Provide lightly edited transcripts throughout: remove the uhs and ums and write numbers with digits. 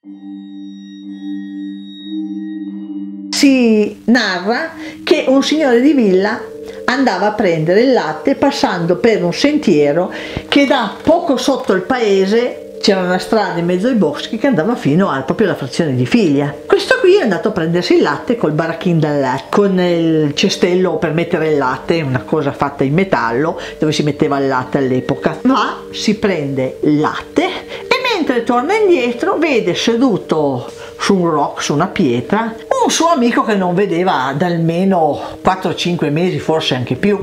Si narra che un signore di villa andava a prendere il latte passando per un sentiero che da poco sotto il paese c'era una strada in mezzo ai boschi che andava fino proprio alla frazione di Figlia. Questo qui è andato a prendersi il latte col baracchin da latte, con il cestello per mettere il latte, una cosa fatta in metallo dove si metteva il latte all'epoca. Va, si prende il latte e mentre torna indietro vede seduto su un rock, su una pietra, un suo amico che non vedeva da almeno 4-5 mesi, forse anche più.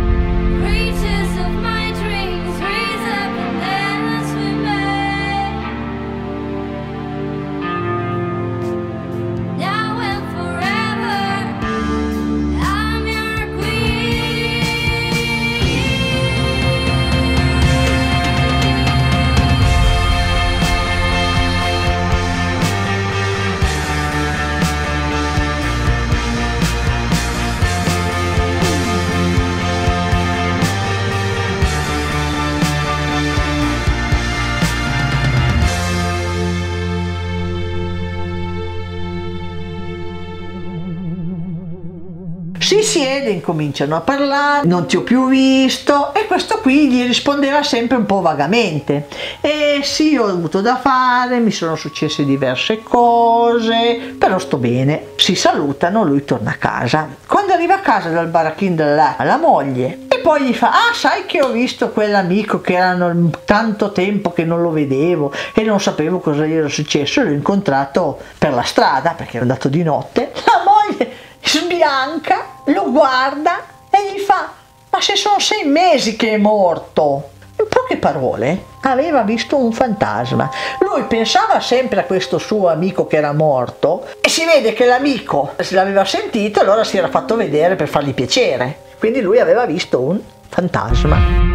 Si siede, incominciano a parlare, non ti ho più visto, e questo qui gli rispondeva sempre un po' vagamente. E sì, ho avuto da fare, mi sono successe diverse cose, però sto bene. Si salutano, lui torna a casa. Quando arriva a casa dal baracchin alla moglie, e poi gli fa: ah, sai che ho visto quell'amico che erano tanto tempo che non lo vedevo e non sapevo cosa gli era successo, l'ho incontrato per la strada perché ero andato di notte. La moglie sbianca, lo guarda e gli fa: ma se sono 6 mesi che è morto. In poche parole, aveva visto un fantasma. Lui pensava sempre a questo suo amico che era morto e si vede che l'amico se l'aveva sentito e allora si era fatto vedere per fargli piacere. Quindi lui aveva visto un fantasma.